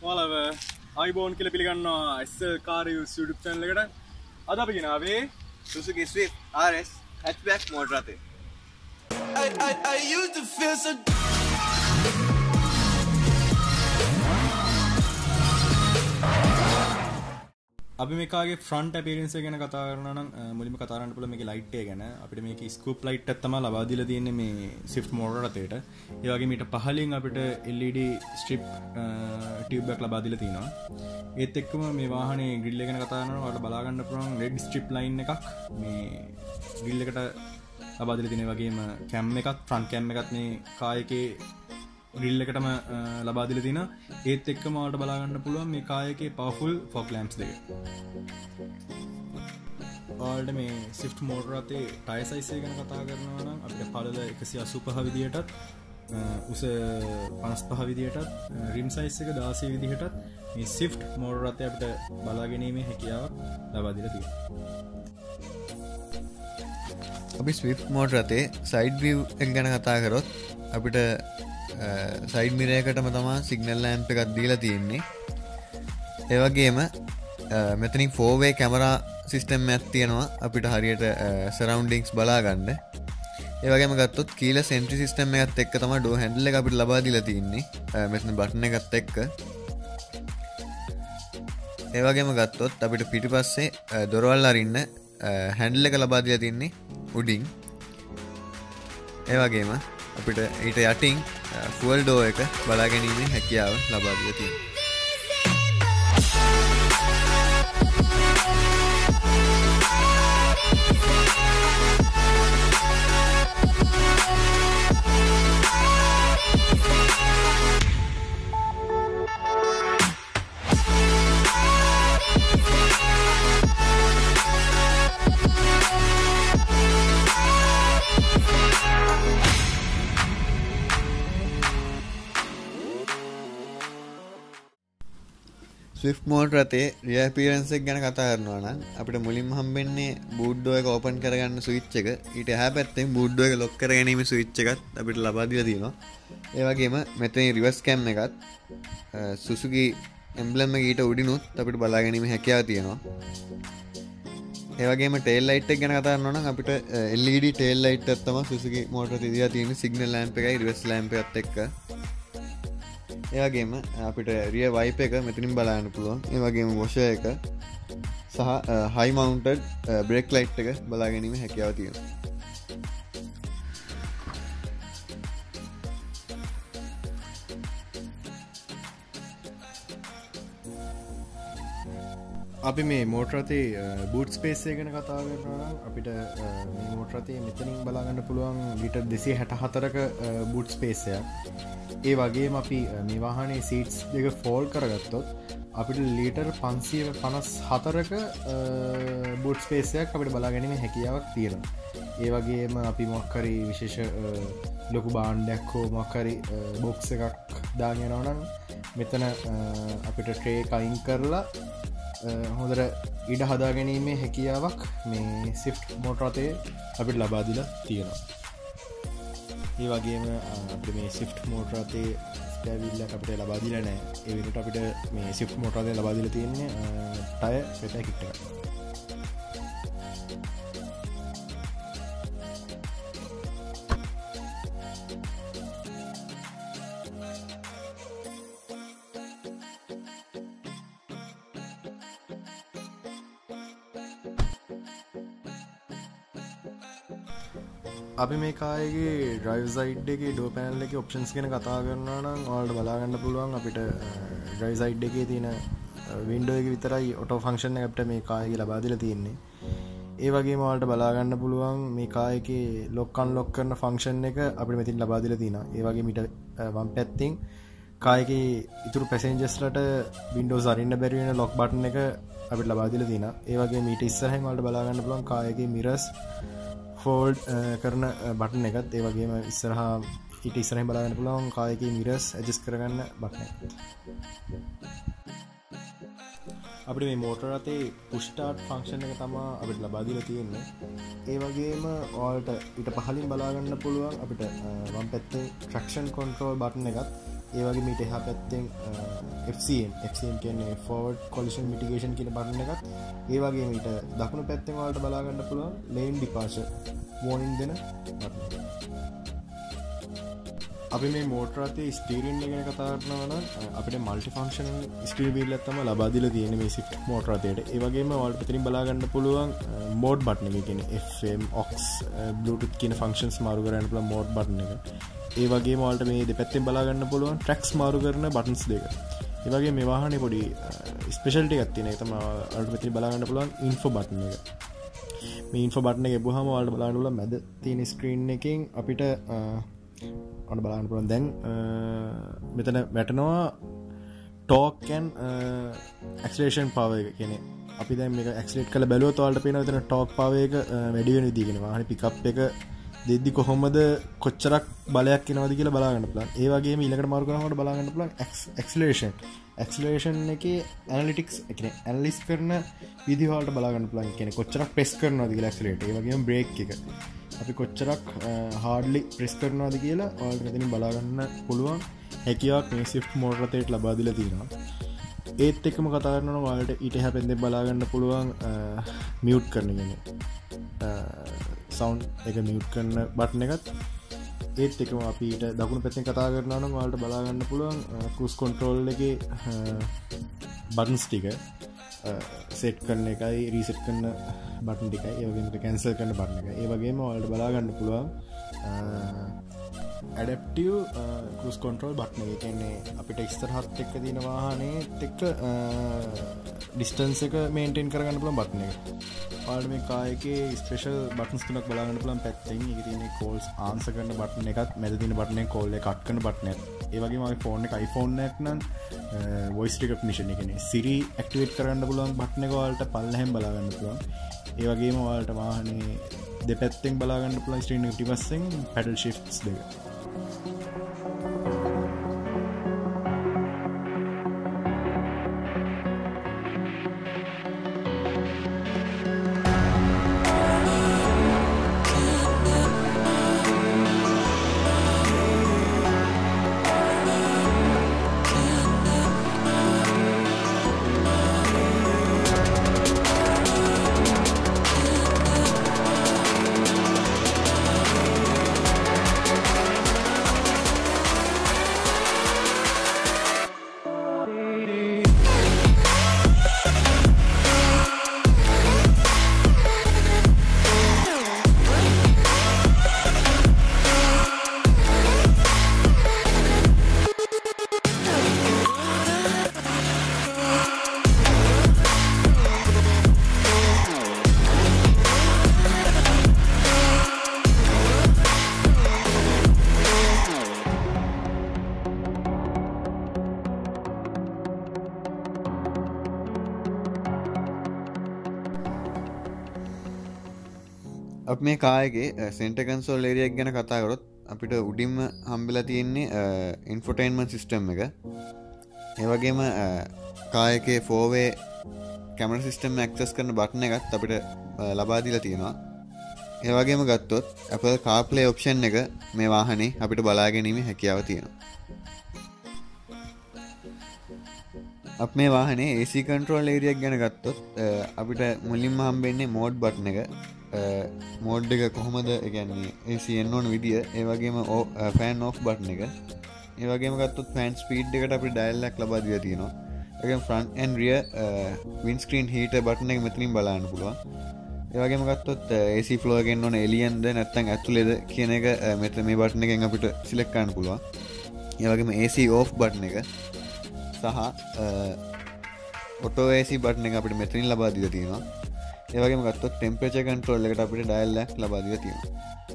ඔයාලව iBone කියලා පිළිගන්නවා SL Car Reviews YouTube channel එකට. අද අපි ගෙනාවේ Suzuki Swift RS hatchback motor රථය. I used to feel so. අපි මේකාගේ ෆ්‍රන්ට් අපියරන්ස් එක ගැන කතා කරනවා නම් මුලින්ම කතා කරන්න පුළුවන් මේකේ ලයිට් එක ගැන. අපිට මේකේ ස්කූප් ලයිට් එකක් තමයි ලබා දීලා තියෙන්නේ මේ Swift motor රථයට. ඒ වගේම ඊට පහලින් අපිට LED strip tube එකක් ලබා දීලා තිනවා. ඒත් එක්කම මේ වාහනේ ග්‍රිල් එක ගැන කතා කරනවා. ඔයාලට බලා ගන්න පුළුවන් red strip line එකක් මේ ග්‍රිල් එකට ලබා දීලා තියෙන වගේම කැම් එකක් ෆ්‍රන්ට් කැම් එකත් මේ කාර් එකේ ග්‍රිල් එකටම ලබා දීලා තිනවා. ඒත් එක්කම ඔයාලට බලා ගන්න පුළුවන් මේ කාර් එකේ powerful fog lamps දෙක. ඔයාලට මේ Swift motor රථයේ tyre size එක ගැන කතා කරනවා නම් අපිට පළල 185 විදියටත් උස 55 විදියටත් rim size එක 16 විදියටත් මේ Swift motor රථය අපිට බලා ගැනීමේ හැකියාවක් ලබා දීලා තියෙනවා. අපි Swift motor රථයේ side view එක ගැන කතා කරොත් අපිට සයිඩ් මිරර් එකටම තමයි සිග්නල් ලැම්ප් එකක් දීලා තියෙන්නේ. ඒ වගේම මෙතනින් 4-way කැමරා සිස්ටම් එකක් තියෙනවා අපිට හරියට සරවුන්ඩින්ග්ස් බලා ගන්න. ඒ වගේම ගත්තොත් කීලස් එන්ට්‍රි සිස්ටම් එකත් එක්ක තමයි ඩෝ හැන්ඩල් එක අපිට ලබා දීලා තියෙන්නේ. මෙතන බටන් එකත් එක්ක. ඒ වගේම ගත්තොත් අපිට පිටිපස්සේ දොරවල් අරින්න හැන්ඩල් එක ලබා දීලා තියෙන්නේ උඩින්. ඒ වගේම අපිට ඊට යටින් ෆුවල් ඩෝ එක බලා ගැනීමේ හැකියාව ලබා දීලා තියෙනවා. Swift motor රථයේ rear appearance එක ගැන කතා කරනවා නම් අපිට මුලින්ම හම්බෙන්නේ boot door එක open කරගන්න switch එක. ඊට එහා පැත්තෙන් boot door එක lock කර ගැනීම switch එකත් අපිට ලබා දීලා තියෙනවා. ඒ වගේම මෙතන reverse cam එකත් Suzuki emblem එක ඊට උඩිනුත් අපිට බලා ගැනීම හැකියාව තියෙනවා. ඒ වගේම tail light එක ගැන කතා කරනවා නම් අපිට LED tail light එකක් තමයි Suzuki motor රථයේ දීලා තියෙන්නේ signal lamp එකයි reverse lamp එකත් එක්ක. ඒ වගේම අපිට rear wiper එක මෙතනින් බලන්න පුළුවන්. ඒ වගේම washer එක සහ high mounted brake light එක බලා ගැනීම හැකියාව තියෙනවා. අපි මේ motor රථයේ boot space එක ගැන කතා කරනවා නම් අපිට මේ motor රථයේ මෙතනින් බලා ගන්න පුළුවන් ලීටර් 264ක boot space එකක්. ඒ වගේම අපි මේ වාහනේ seats දෙක fold කරගත්තොත් අපිට ලීටර් 554ක boot space එකක් අපිට බලා ගැනීමේ හැකියාවක් තියෙනවා. ඒ වගේම අපි මොකක් හරි විශේෂ ලොකු භාණ්ඩයක් හෝ මොකක් හරි box එකක් දාගෙන යනවා නම් මෙතන අපිට tray එක අයින් කරලා හොඳට ඉඩ හදා ගැනීමේ හැකියාවක් මේ Swift motor රථයේ අපිට ලබා දීලා තියෙනවා. ඒ වගේම අපිට මේ Swift motor රථයේ ස්පෙයා වීල් එකක් අපිට ලබා දීලා නැහැ. ඒ වෙනුවට අපිට මේ Swift motor රථයේ ලබා දීලා තියෙන්නේ ටයර් රිපෙයාර් කිට් එකක්. අපි මේ කායගේ drive side එකේ door panel එකේ options ගැන කතා කරනවා නම් ඔයාලට බලා ගන්න පුළුවන් අපිට drive side එකේ තියෙන window එක විතරයි auto function එක අපිට මේ කායගේ ලබා දීලා තියෙන්නේ. ඒ වගේම ඔයාලට බලා ගන්න පුළුවන් මේ කායගේ lock unlock කරන function එක අපිට මෙතන ලබා දීලා තියෙනවා. ඒ වගේම ඊට වම් පැත්තෙන් කායගේ ඉතුරු passengers ලට windows අරින්න බැරි වෙන lock button එක අපිට ලබා දීලා තියෙනවා. ඒ වගේම ඊට ඉස්සරහින් ඔයාලට බලා ගන්න පුළුවන් කායගේ mirrors ෆෝල්ඩ් කරන බටන් එකත් ඒ වගේම ඉස්සරහා ඊට ඉස්සරහින් බලා ගන්න පුළුවන් කායකේ මිරර්ස් ඇඩ්ජස්ට් කරගන්න බටන් එකත්. අපිට මේ මෝටර රථයේ push start function එක තමයි අපිට ලබා දීලා තියෙන්නේ. ඒ වගේම ඔයාලට ඊට පහලින් බලා ගන්න පුළුවන් අපිට වම් පැත්තේ traction control button එකත් ඒ වගේම ඊට එහා පැත්තෙන් FCM කියන්නේ forward collision mitigation කියන බටන් එකක්. ඒ වගේම ඊට දකුණු පැත්තෙන් ඔයාලට බලා ගන්න පුළුවන් lane departure warning දෙන බටන් එක. අපි මේ මෝටර රථයේ ස්ටීරින් එක ගැන කතා කරනවා නම් අපිට මල්ටි ෆන්ක්ෂනල් ස්ටීරින් වීල් එකක් තමයි ලබා දීලා තියෙන්නේ මේ ස්විෆ්ට් මෝටර රථයට. ඒ වගේම ඔයාලට පිටින් බලා ගන්න පුළුවන් මෝඩ් බටන් එක කියන්නේ FM, aux, Bluetooth කියන ෆන්ක්ෂන්ස් මාරු කරන්න පුළුවන් මෝඩ් බටන් එක. ඒ වගේම ඔයාලට මේ දෙපැත්තෙන් බලා ගන්න පුළුවන් ට්‍රැක්ස් මාරු කරන බටන්ස් දෙක. ඒ වගේම මේ වාහනේ පොඩි ස්පෙෂලිටි එකක් තියෙන එක තමයි ඔයාලට මෙතන බලා ගන්න පුළුවන් ඉන්ෆෝ බටන් එක. මේ ඉන්ෆෝ බටන් එක එපුවාම ඔයාලට බලන්න පුළුවන් මැද තියෙන ස්ක්‍රීන් එකෙන් අපිට ඔන්න බලන්න පුළුවන් දැන් මෙතන වැටෙනවා ටෝක් and acceleration power එක කියන්නේ අපි දැන් මේක ඇක්සලරේට් කරලා බැලුවොත් ඔයාලට පේනවා මෙතන ටෝක් power එක වැඩි වෙන විදිහ කියන වාහනේ පිකප් එක දෙද්දි කොහොමද කොච්චරක් බලයක් එනවද කියලා බලා ගන්න පුළුවන්. ඒ වගේම ඊළඟට මාරු කරනකොට බලා ගන්න පුළුවන් acceleration එකේ analytics ඒ කියන්නේ ඇනලිස් කරන විදිහ වලට බලා ගන්න පුළුවන්. ඒ කියන්නේ කොච්චරක් ප්‍රෙස් කරනවද කියලා accelerator. ඒ වගේම brake එක අපි කොච්චරක් hardly press කරනවද කියලා ඔයාලට මෙතනින් බලා ගන්න පුළුවන් හැකියාවක් මේ Swift motor රථයට ලබා දීලා තියෙනවා. ඒත් එක්කම කතා කරනවා නම් ඔයාලට ඊට එහා පැත්තෙන් බලා ගන්න පුළුවන් mute කරන කියන්නේ sound එක mute කරන බටන් එකත්. ඒත් එක්කම අපි ඊට දකුණු පැත්තෙන් කතා කරනවා නම් ඔයාලට බලා ගන්න පුළුවන් cruise control එකේ buttons ටික සෙට් කරන එකයි රීසෙට් කරන බටන් ටිකයි ඒ වගේම කැන්සල් කරන බටන් එකයි. ඒ වගේම ඔයාලට බලා ගන්න පුළුවන් adaptive cruise control බටන් එක. ඒ කියන්නේ අපිට ඉස්සරහත් එක්ක තියෙන වාහනේත් එක්ක distance එක maintain කරගන්න පුළුවන් බටන් එක. ඔයාලට මේ කාර් එකේ ස්පෙෂල් බටන්ස් තුනක් බලා ගන්න පුළුවන් පැත්තෙන්. ඒකේ තියෙන calls answer කරන බටන් එකත් මැද තියෙන බටන් එක call එක cut කරන බටන් එකත්. ඒ වගේම අපි ෆෝන් එක iPhone එකක් නම් voice recognition එක කියන්නේ Siri activate කරගන්න පුළුවන් බටන් එක ඔයාලට පල්ලෙහෙන් බලා ගන්න පුළුවන්. ඒ වගේම ඔයාලට වාහනේ දෙපැත්තෙන් බලා ගන්න පුළුවන් ස්ටීරින් එක පිටිපස්සෙන් paddle shifts දෙක. අප මේ කායගේ සෙන්ටර් කන්සෝල් ඒරියා එක ගැන කතා කරොත් අපිට උඩින්ම හම්බෙලා තියෙන්නේ ඉන්ෆෝටේන්මන්ට් සිස්ටම් එක. ඒ වගේම කායකේ 4-way කැමරා සිස්ටම් ඇක්සස් කරන බටන් එකත් අපිට ලබා දීලා තියෙනවා. ඒ වගේම ගත්තොත් Apple CarPlay option එක මේ වාහනේ අපිට බලා ගැනීමේ හැකියාව තියෙනවා. අප මේ වාහනේ AC control area එක ගැන ගත්තොත් අපිට මුලින්ම හම්බෙන්නේ mode button එක. මෝඩ් එක කොහොමද ඒ කියන්නේ AC එන්න ඕන විදිය, ඒ වගේම fan off button එක. ඒ වගේම ගත්තොත් fan speed එකට අපිට dial එකක් ලබා දීලා තියෙනවා. ඒ වගේම front and rear windscreen heater button එක මෙතනින් බලන්න පුළුවන්. ඒ වගේම ගත්තොත් AC flow එකෙන් ඕන එළියෙන්ද නැත්නම් ඇතුළේද කියන එක මෙතන මේ බටන් එකෙන් අපිට සිලෙක්ට් කරන්න පුළුවන්. ඒ වගේම AC off බටන් එක සහ auto AC බටන් එක අපිට මෙතනින් ලබා දීලා තියෙනවා. ඒ වගේම ගත්තොත් ටෙම්පරේචර් කන්ට්‍රෝල් එකට අපිට ඩයල් එකක් ලබා දීලා තියෙනවා.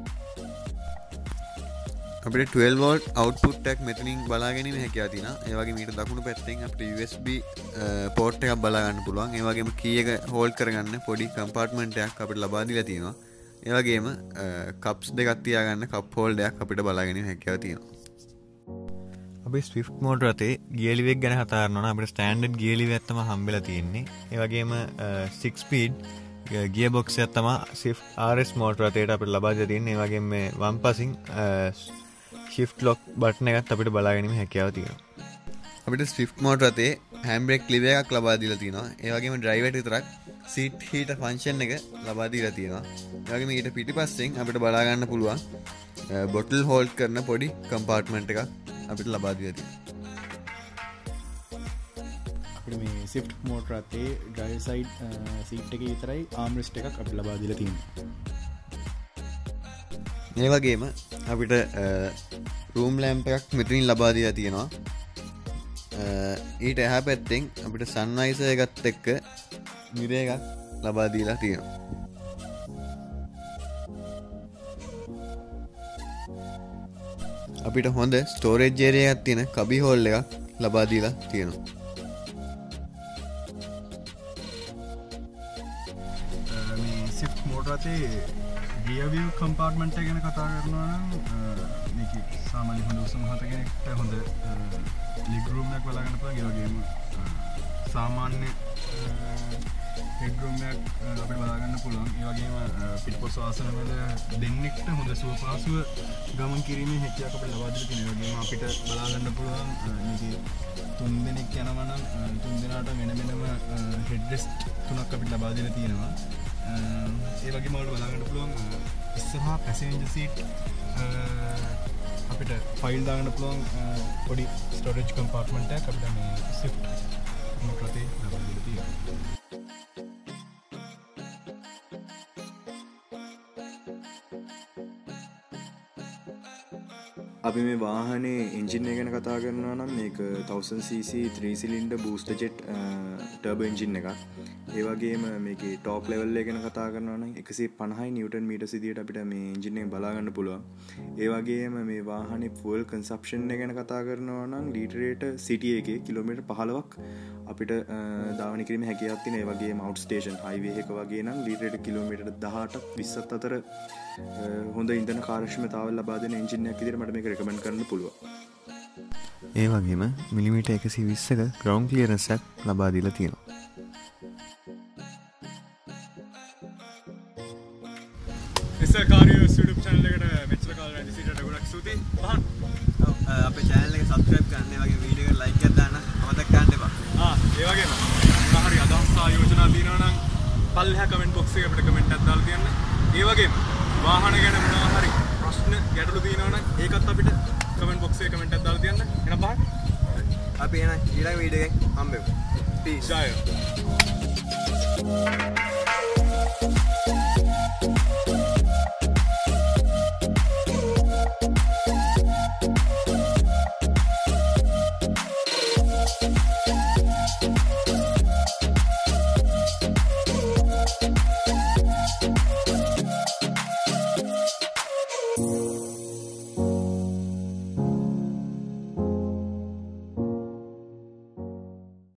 අපිට 12 වෝල්ට් අවුට්පුට් එකක් මෙතනින් බලා ගැනීම හැකියාව තියෙනවා. ඒ වගේම ඊට දකුණු පැත්තෙන් අපිට USB පෝට් එකක් බලා ගන්න පුළුවන්. ඒ වගේම කී එක හෝල්ඩ් කරගන්න පොඩි කම්පාර්ට්මන්ට් එකක් අපිට ලබා දීලා තියෙනවා. ඒ වගේම කප්ස් දෙකක් තියාගන්න කප් හෝල්ඩර් එකක් අපිට බලා ගැනීම හැකියාව තියෙනවා. අපි ස්විෆ්ට් මෝටර රථේ ගියර් ලිවර් එක ගැන කතා කරනවා නම් අපිට ස්ටෑන්ඩඩ් ගියර් ලිවර් එකක් තමයි හම්බෙලා තියෙන්නේ. ඒ වගේම 6 ස්පීඩ් ගියර් බොක්ස් එකක් තමයි ස්විෆ්ට් RS මෝටර රථයට අපිට ලබා දීලා තියෙන්නේ. ඒ වගේම මේ වම් පසින් shift lock බටන් එකත් අපිට බලා ගැනීම හැකියාව තියෙනවා. අපිට ස්විෆ්ට් මෝටර් රථයේ හැන්ඩ් බ්‍රේක් ලිවර් එකක් ලබා දීලා තියෙනවා. ඒ වගේම ඩ්‍රයිවර්ට විතරක් සීට් හීටර් ෆන්ක්ෂන් එක ලබා දීලා තියෙනවා. ඒ වගේම ඊට පිටිපස්සෙන් අපිට බලා ගන්න පුළුවන් බොටල් හෝල්ඩ් කරන පොඩි කම්පාර්ට්මන්ට් එකක් අපිට ලබා දීලා තියෙනවා. මේ ස්විෆ්ට් මෝටර් රථයේ ඩ්‍රයිවර් සයිඩ් සීට් එකේ විතරයි ආම්රෙස්ට් එකක් අපිට ලබා දීලා තියෙනවා. මේ වගේම අපිට රූම් ලැම්ප් එකක් මෙතනින් ලබා දීලා තියෙනවා. ඊට එහා පැත්තෙන් අපිට සන්වයිසර් එකත් එක්ක මිරර් එකක් ලබා දීලා තියෙනවා. අපිට හොඳ ස්ටෝරේජ් ඒරියා එකක් තියෙන කබි හෝල් එකක් ලබා දීලා තියෙනවා. මේ ස්විෆ්ට් මෝටර් රථයේ රියර් වීල් කම්පාර්ට්මන්ට් එක ගැන කතා කරනවා නම් මේක සාමාන්‍ය හොඳ උස මහත කෙනෙක්ට හොඳ ලිග් රූම් එකක් බලා ගන්න පුළුවන්. ඒ වගේම සාමාන්‍ය හෙඩ් රූම් එකක් අපිට බලා ගන්න පුළුවන්. ඒ වගේම පිටපොස් ආසන වල දෙන්නෙක්ට හොඳ සුවපහසුව ගමන් කිරීමේ හැකියාවක් අපිට ලබා දීලා තියෙනවා. ඒ වගේම අපිට බලා ගන්න පුළුවන් මේකේ 3 දෙනෙක් යනවා නම් 3 දෙනාට වෙන වෙනම හෙඩ් රෙස්ට් 3ක් අපිට ලබා දීලා තියෙනවා. ඒ වගේම ඔයාලට බලා ගන්න පුළුවන් ඉස්සරහා පැසෙන්ජර් සීට් අපිට ෆයිල් දාගන්න පුළුවන් පොඩි ස්ටෝරේජ් කම්පාර්ට්මන්ට් එකක් අපිට මේ ස්විෆ්ට් මෝටර් රථයේ ලබා දීලා තියෙනවා. අපි මේ වාහනේ එන්ජින් එක ගැන කතා කරනවා නම් මේක 1000cc 3 cylinder booster jet turbo engine එකක්. ඒ වගේම මේකේ ටෝක් ලෙවල් එක ගැන කතා කරනවා නම් 150 නිව්ටන් මීටර් සිදියට අපිට මේ එන්ජින් එක බලා ගන්න පුළුවන්. ඒ වගේම මේ වාහනේ ෆුවල් කන්සම්ප්ෂන් එක ගැන කතා කරනවා නම් ලීටරයට සිටි එකේ කිලෝමීටර් 15ක් අපිට ධාවනය කිරීමේ හැකියාවක් තියෙනවා. ඒ වගේම අවුට් ස්ටේෂන් හයිවේ එක වගේ නම් ලීටරයට කිලෝමීටර් 18ක් 20ක් අතර හොඳ ඉන්ධන කාර්යක්ෂමතාවය ලබා දෙන එන්ජින් එකක් විදිහට මට මේක රෙකමන්ඩ් කරන්න පුළුවන්. ඒ වගේම මිලිමීටර් 120ක ග්‍රවුන්ඩ් ක්ලියරන්ස් එකක් ලබා දීලා තියෙනවා. කාර්ය YouTube channel එකට මෙච්චර කාලෙ වැඩි සිටියට ගොඩක් ස්තුතියි. පහන් අපේ channel එක subscribe කරන්න, ඒ වගේම වීඩියෝ එකට like එකක් දාන්න අමතක කරන්න එපා. ඒ වගේම මොනවා හරි අදහස් සහ යෝජනා තියෙනවා නම් පල්ලෙහා comment box එකේ අපිට comment එකක් දාලා තියන්න. ඒ වගේම වාහන ගැන මොනවා හරි ප්‍රශ්න ගැටලු තියෙනවා නම් ඒකත් අපිට comment box එකේ comment එකක් දාලා තියන්න. එහෙනම් පහන් අපි එන ඊළඟ වීඩියෝ එකෙන් හම්බෙමු. peace. ජය.